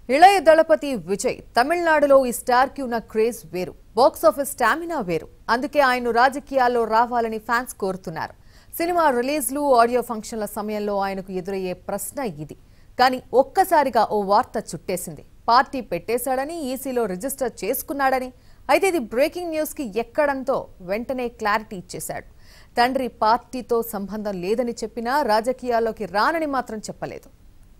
ఇళయ దళపతి విజయ్ తమిళనాడులో ఈ స్టార్ కి ఉన్న క్రేజ్ వేరు, బాక్స్ ఆఫీస్ స్టామినా వేరు. అందుకే ఆయన రాజకీయాల్లో రావాలని ఫ్యాన్స్ కోరుతున్నారు. సినిమా రిలీజ్లు, ఆడియో ఫంక్షన్ల సమయంలో ఆయనకు ఎదురయ్యే ప్రశ్న ఇది. కానీ ఒక్కసారిగా ఓ వార్త చుట్టేసింది. Party పెట్టేశాడని, ఈసీలో register చేసుకున్నాడని. అయితే ఇది బ్రేకింగ్ న్యూస్ కి ఎక్కడంతో వెంటనే క్లారిటీ ఇచ్చేశాడు. తండ్రి పార్టీతో సంబంధం లేదని చెప్పినా రాజకీయాల్లోకి రానని మాత్రం చెప్పలేదు.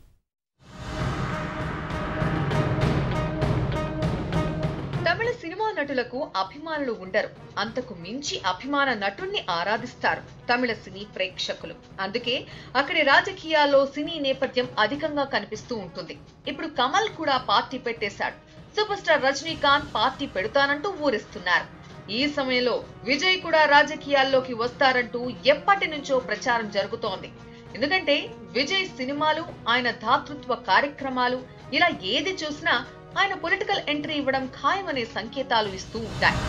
తమిళ సినిమా నటులకు అభిమానులు ఉండరు. అంతకు మించి అభిమాన నటుణ్ణి ఆరాధిస్తారు తమిళ సినీ ప్రేక్షకులు. అందుకే అక్కడి రాజకీయాల్లో సినీ నేపథ్యం అధికంగా కనిపిస్తూ ఉంటుంది. ఇప్పుడు కమల్ కూడా పార్టీ పెట్టేశాడు. సూపర్ స్టార్ రజనీకాంత్ పార్టీ పెడతానంటూ ఊరిస్తున్నారు. ఈ సమయంలో విజయ్ కూడా రాజకీయాల్లోకి వస్తారంటూ ఎప్పటి నుంచో ప్రచారం జరుగుతోంది. ఎందుకంటే విజయ్ సినిమాలు, ఆయన దాతృత్వ కార్యక్రమాలు, ఇలా ఏది చూసినా ఆయన పొలిటికల్ ఎంట్రీ ఇవ్వడం ఖాయమనే సంకేతాలు ఇస్తూ ఉంటాయి.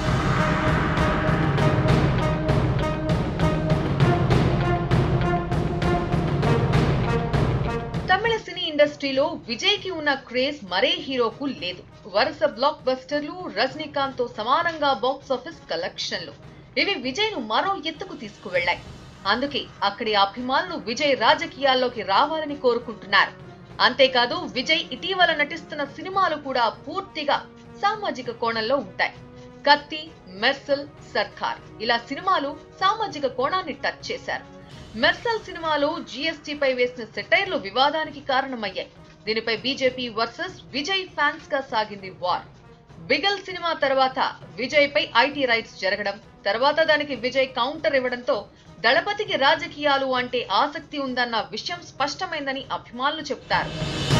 తమిళ సినీ ఇండస్ట్రీలో విజయ్ కి ఉన్న క్రేజ్ మరే హీరోకు లేదు. వరుస బ్లాక్ బస్టర్లు, రజనీకాంత్ తో సమానంగా బాక్స్ ఆఫీస్ కలెక్షన్లు, ఇవి విజయ్ ను మరో ఎత్తుకు తీసుకువెళ్లాయి. అందుకే అక్కడి అభిమానులు విజయ్ రాజకీయాల్లోకి రావాలని కోరుకుంటున్నారు. అంతేకాదు, విజయ్ ఇటీవల నటిస్తున్న సినిమాలు కూడా పూర్తిగా సామాజిక కోణంలో ఉంటాయి. కత్తి, మెర్సల్, సర్కార్ ఇలా సినిమాలు సామాజిక కోణాన్ని టచ్ చేశారు. మెర్సల్ సినిమాలో జీఎస్టీపై వేసిన సెటైర్లు వివాదానికి కారణమయ్యాయి. దీనిపై బీజేపీ వర్సెస్ విజయ్ ఫ్యాన్స్ గా సాగింది వార్. బిగల్ సినిమా తర్వాత విజయ్ పై ఐటీ రైట్స్ జరగడం, తర్వాత దానికి విజయ్ కౌంటర్ ఇవ్వడంతో దళపతికి రాజకీయాలు అంటే ఆసక్తి ఉందన్న విషయం స్పష్టమైందని అభిమానులు చెబుతారు.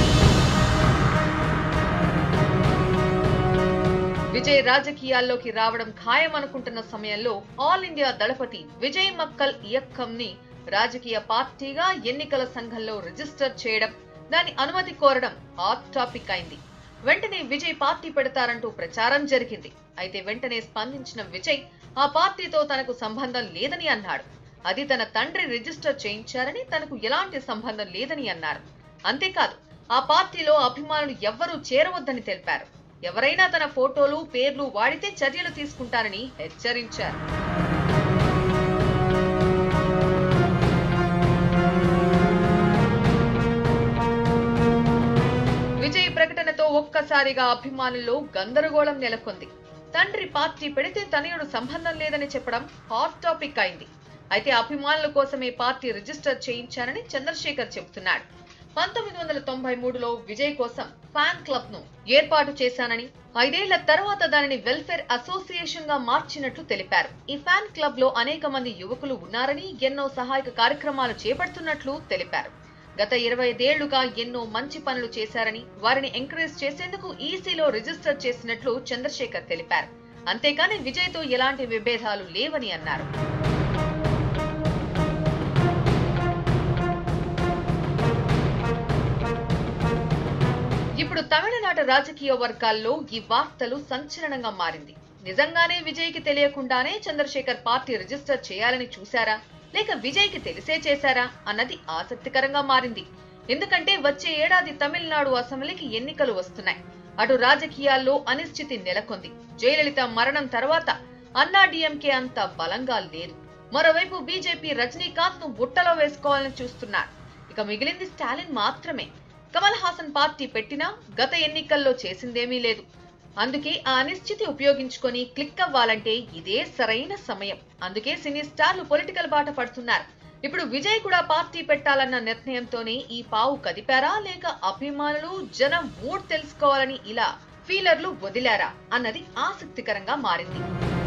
విజయ్ రాజకీయాల్లోకి రావడం ఖాయమనుకుంటున్న సమయంలో ఆల్ ఇండియా దళపతి విజయ్ మక్కల్ ఇయక్కంని రాజకీయ పార్టీగా ఎన్నికల సంఘంలో రిజిస్టర్ చేయడం, దాని అనుమతి కోరడం హాట్ టాపిక్ అయింది. వెంటనే విజయ్ పార్టీ పెడతారంటూ ప్రచారం జరిగింది. అయితే వెంటనే స్పందించిన విజయ్ ఆ పార్టీతో తనకు సంబంధం లేదని అన్నాడు. అది తన తండ్రి రిజిస్టర్ చేయించారని, తనకు ఎలాంటి సంబంధం లేదని అన్నారు. అంతేకాదు, ఆ పార్టీలో అభిమానులు ఎవ్వరూ చేరవద్దని తెలిపారు. ఎవరైనా తన ఫోటోలు, పేర్లు వాడితే చర్యలు తీసుకుంటారని హెచ్చరించారు. విజయ్ ప్రకటనతో ఒక్కసారిగా అభిమానుల్లో గందరగోళం నెలకొంది. తండ్రి పార్టీ పెడితే తనయుడు సంబంధం లేదని చెప్పడం హాట్ టాపిక్ అయింది. అయితే అభిమానుల కోసమే పార్టీ రిజిస్టర్ చేయించానని చంద్రశేఖర్ చెబుతున్నాడు. 1993లో విజయ్ కోసం ఫ్యాన్ క్లబ్ ను ఏర్పాటు చేశానని, 5 ఏళ్ల తర్వాత దానిని వెల్ఫేర్ అసోసియేషన్ గా మార్చినట్లు తెలిపారు. ఈ ఫ్యాన్ క్లబ్ లో అనేక మంది యువకులు ఉన్నారని, ఎన్నో సహాయక కార్యక్రమాలు చేపడుతున్నట్లు తెలిపారు. గత 25 ఏళ్లుగా ఎన్నో మంచి పనులు చేశారని, వారిని ఎంకరేజ్ చేసేందుకు ఈసీలో రిజిస్టర్ చేసినట్లు చంద్రశేఖర్ తెలిపారు. అంతేకాని విజయ్ తో ఎలాంటి విభేదాలు లేవని అన్నారు. ఇప్పుడు తమిళనాడు రాజకీయ వర్గాల్లో ఈ వార్తలు సంచలనంగా మారింది. నిజంగానే విజయ్ కి తెలియకుండానే చంద్రశేఖర్ పార్టీ రిజిస్టర్ చేయాలని చూశారా, లేక విజయ్ కి తెలిసే చేశారా అన్నది ఆసక్తికరంగా మారింది. ఎందుకంటే వచ్చే ఏడాది తమిళనాడు అసెంబ్లీకి ఎన్నికలు వస్తున్నాయి. అటు రాజకీయాల్లో అనిశ్చితి నెలకొంది. జయలలిత మరణం తర్వాత అన్నా డీఎంకే అంత బలంగా లేదు. మరోవైపు బీజేపీ రజనీకాంత్ ను బుట్టలో వేసుకోవాలని చూస్తున్నారు. ఇక మిగిలింది స్టాలిన్ మాత్రమే. కమల్ హాసన్ పార్టీ పెట్టినా గత ఎన్నికల్లో చేసిందేమీ లేదు. అందుకే ఆ అనిశ్చితి ఉపయోగించుకొని క్లిక్ అవ్వాలంటే ఇదే సరైన సమయం. అందుకే సినీ స్టార్లు పొలిటికల్ బాట పడుతున్నారు. ఇప్పుడు విజయ్ కూడా పార్టీ పెట్టాలన్న నిర్ణయంతోనే ఈ పావు కదిపారా, లేక అభిమానులు, జనం మూడ్ తెలుసుకోవాలని ఇలా ఫీలర్లు వదిలారా అన్నది ఆసక్తికరంగా మారింది.